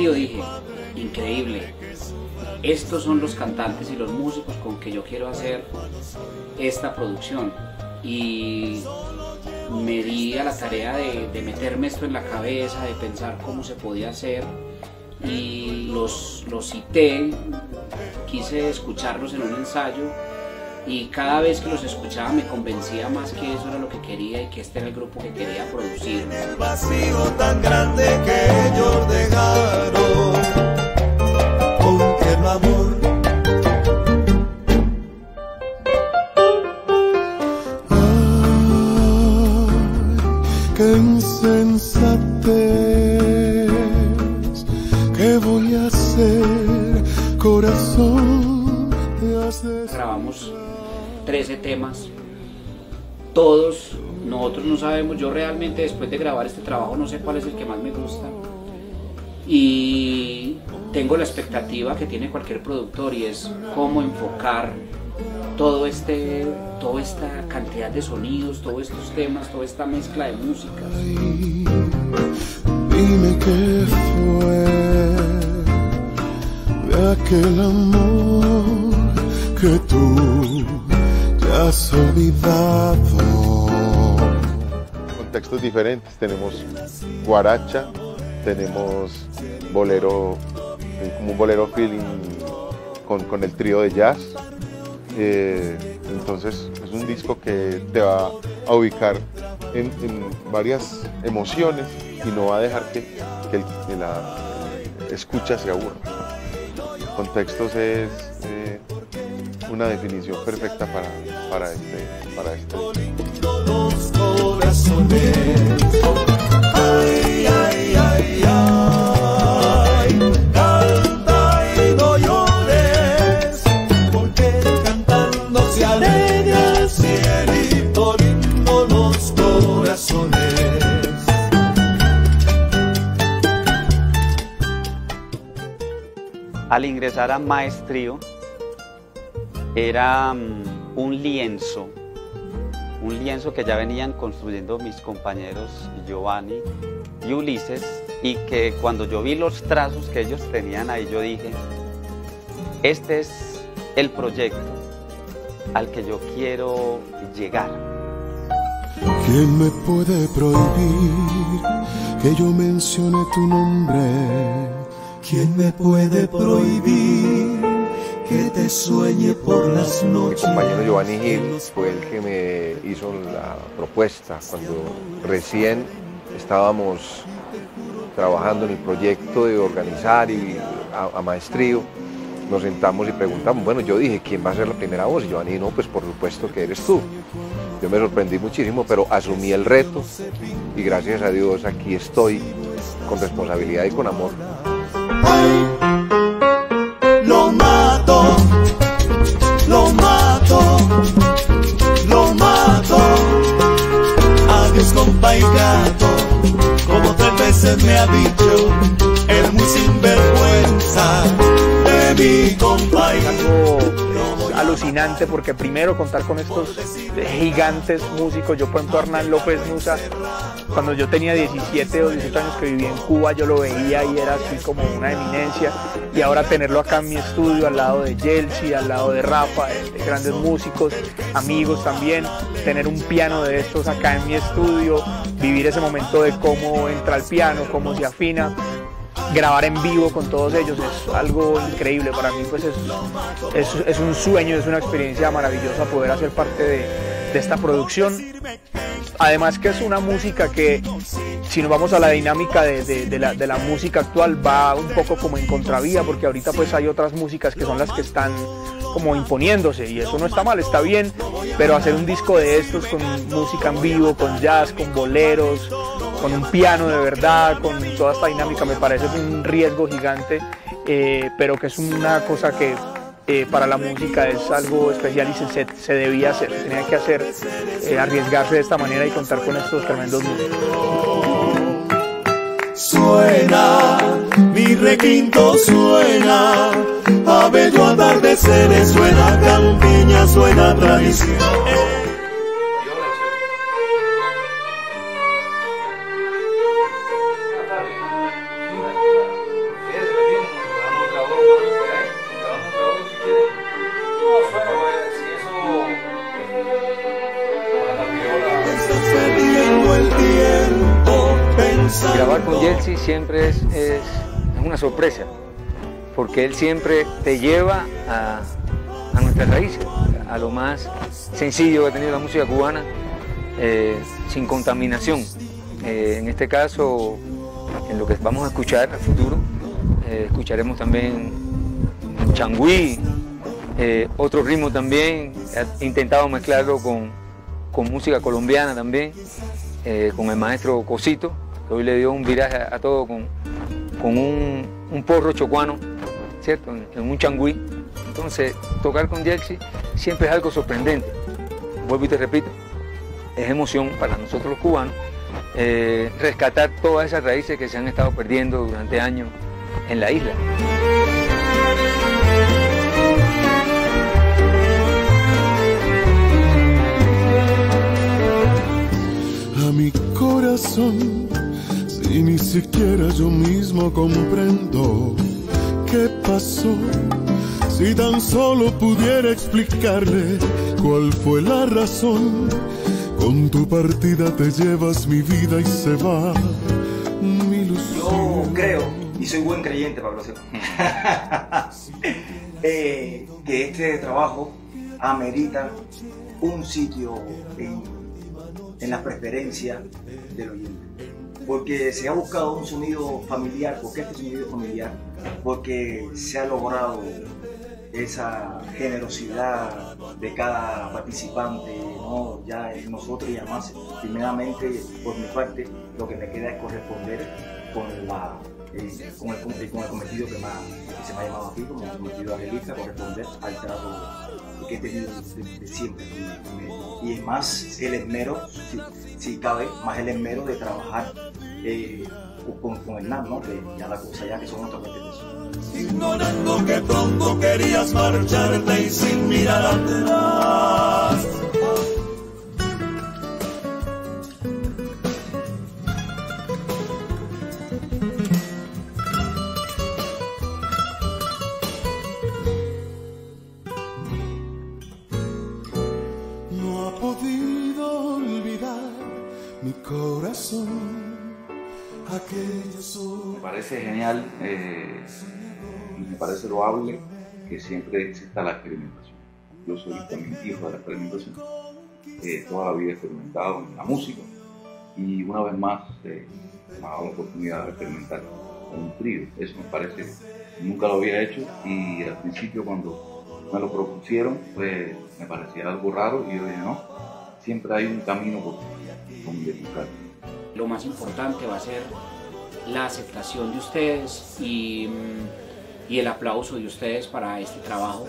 Maestrío dije, increíble, estos son los cantantes y los músicos con que yo quiero hacer esta producción. Y me di a la tarea de meterme esto en la cabeza, de pensar cómo se podía hacer, y los cité, quise escucharlos en un ensayo, y cada vez que los escuchaba me convencía más que eso era lo que quería y que este era el grupo que quería producir. El vacío tan grande que ellos dejaron, con tierno amor. Qué insensatez, ¿qué voy a hacer, corazón? Grabamos 13 temas, todos, nosotros no sabemos, yo realmente después de grabar este trabajo no sé cuál es el que más me gusta, y tengo la expectativa que tiene cualquier productor, y es cómo enfocar toda esta cantidad de sonidos, todos estos temas, toda esta mezcla de músicas. Dime qué fue de aquel amor que tú ya has olvidado. Contextos diferentes, tenemos guaracha, tenemos bolero, como un bolero feeling con el trío de jazz. Entonces es un disco que te va a ubicar en varias emociones y no va a dejar que la escucha se aburra. Contextos es una definición perfecta para este. Ay, ay, ay, ay, canta y no llores, porque cantando se alegra el cielito lindo los corazones. Al ingresar a Maestrío era un lienzo que ya venían construyendo mis compañeros Giovanni y Ulises, y que cuando yo vi los trazos que ellos tenían ahí, yo dije, este es el proyecto al que yo quiero llegar. ¿Quién me puede prohibir que yo mencione tu nombre? ¿Quién me puede prohibir que te sueñe por las noches? Mi compañero Giovanni Gil fue el que me hizo la propuesta cuando recién estábamos trabajando en el proyecto de organizar y a Maestrío. Nos sentamos y preguntamos, bueno, yo dije, ¿quién va a ser la primera voz? Y Giovanni, no, pues por supuesto que eres tú. Yo me sorprendí muchísimo, pero asumí el reto y gracias a Dios aquí estoy con responsabilidad y con amor. Ay, lo mato, lo mato, lo mato. Adiós, compa y gato, como 3 veces me ha dicho el muy sinvergüenza de mi compa. Algo alucinante, porque primero contar con estos gigantes músicos. Yo, por ejemplo, Hernán López Nusa, cuando yo tenía 17 o 18 años que vivía en Cuba, yo lo veía y era así como una eminencia, y ahora tenerlo acá en mi estudio al lado de Yeltsin, al lado de Rafa, de grandes músicos, amigos también, tener un piano de estos acá en mi estudio, vivir ese momento de cómo entra el piano, cómo se afina, grabar en vivo con todos ellos es algo increíble. Para mí pues es un sueño, es una experiencia maravillosa poder hacer parte de esta producción. Además que es una música que, si nos vamos a la dinámica de la música actual, va un poco como en contravía, porque ahorita pues hay otras músicas que son las que están como imponiéndose, y eso no está mal, está bien, pero hacer un disco de estos con música en vivo, con jazz, con boleros, con un piano de verdad, con toda esta dinámica, me parece un riesgo gigante, pero que es una cosa que para la música es algo especial y se debía hacer, se tenía que hacer, arriesgarse de esta manera y contar con estos tremendos músicos. Suena, mi requinto suena, a bello atardeceres, suena campiña, suena tradición. Grabar con Yeltsin siempre es una sorpresa, porque él siempre te lleva a nuestras raíces, a lo más sencillo que ha tenido la música cubana, sin contaminación. En este caso, en lo que vamos a escuchar al futuro, escucharemos también changüí, otro ritmo también. He intentado mezclarlo con música colombiana también, con el maestro Cosito, que hoy le dio un viraje a todo con un porro chocuano, ¿cierto? En un changüí. Entonces, tocar con Yeltsin siempre es algo sorprendente. Vuelvo y te repito, es emoción para nosotros los cubanos rescatar todas esas raíces que se han estado perdiendo durante años en la isla. A mi corazón, si ni siquiera yo mismo comprendo qué pasó, si tan solo pudiera explicarle cuál fue la razón. Con tu partida te llevas mi vida y se va mi ilusión. Yo creo, y soy buen creyente, Pablo, que este trabajo amerita un sitio en la preferencia del oyente, porque se ha buscado un sonido familiar. ¿Por qué este sonido familiar? Porque se ha logrado esa generosidad de cada participante, ¿no? Ya nosotros y además, primeramente, por mi parte, lo que me queda es corresponder con el cometido que se me ha llamado aquí, como el cometido Angelista, corresponder al trato que he tenido de siempre. Y es más el esmero, si cabe, más el esmero de trabajar con Hernán, ¿no? Que ya la cosa ya que son otros 20 pesos. Ignorando que pronto querías marcharte y sin mirar atrás. No ha podido olvidar mi corazón. Me parece genial, me parece loable que siempre exista la experimentación. Yo soy también hijo de la experimentación, toda la vida he experimentado en la música y una vez más me ha dado la oportunidad de experimentar con un trío. Eso me parece, nunca lo había hecho y al principio cuando me lo propusieron pues me parecía algo raro y yo dije no, siempre hay un camino por donde buscar. Lo más importante va a ser la aceptación de ustedes y el aplauso de ustedes para este trabajo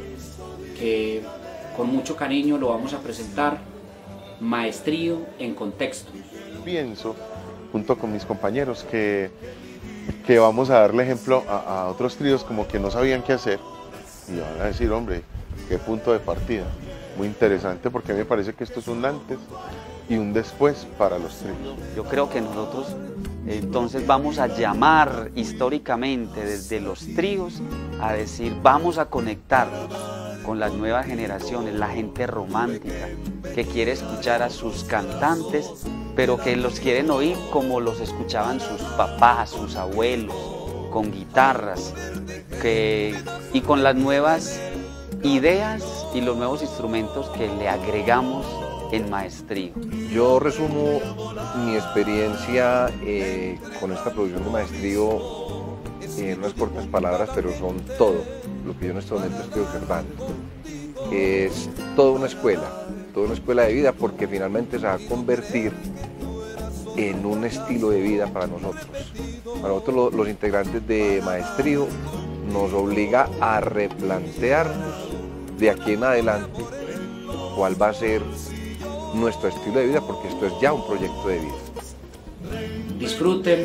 que con mucho cariño lo vamos a presentar, Maestrío en Contexto. Pienso, junto con mis compañeros, que vamos a darle ejemplo a otros tríos como que no sabían qué hacer y van a decir, hombre, qué punto de partida. Muy interesante porque me parece que esto es un antes y un después para los tríos. Yo creo que nosotros entonces vamos a llamar históricamente desde los tríos a decir vamos a conectarnos con las nuevas generaciones, la gente romántica que quiere escuchar a sus cantantes pero que los quieren oír como los escuchaban sus papás, sus abuelos, con guitarras y con las nuevas ideas y los nuevos instrumentos que le agregamos en Maestrío. Yo resumo mi experiencia con esta producción de Maestrío en unas cortas palabras, pero son todo lo que yo en este momento estoy observando. Es toda una escuela de vida, porque finalmente se va a convertir en un estilo de vida para nosotros. Para nosotros los integrantes de Maestrío nos obliga a replantearnos de aquí en adelante cuál va a ser nuestro estilo de vida, porque esto es ya un proyecto de vida. Disfruten,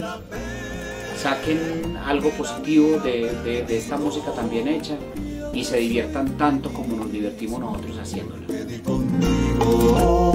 saquen algo positivo de esta música tan bien hecha y se diviertan tanto como nos divertimos nosotros haciéndola.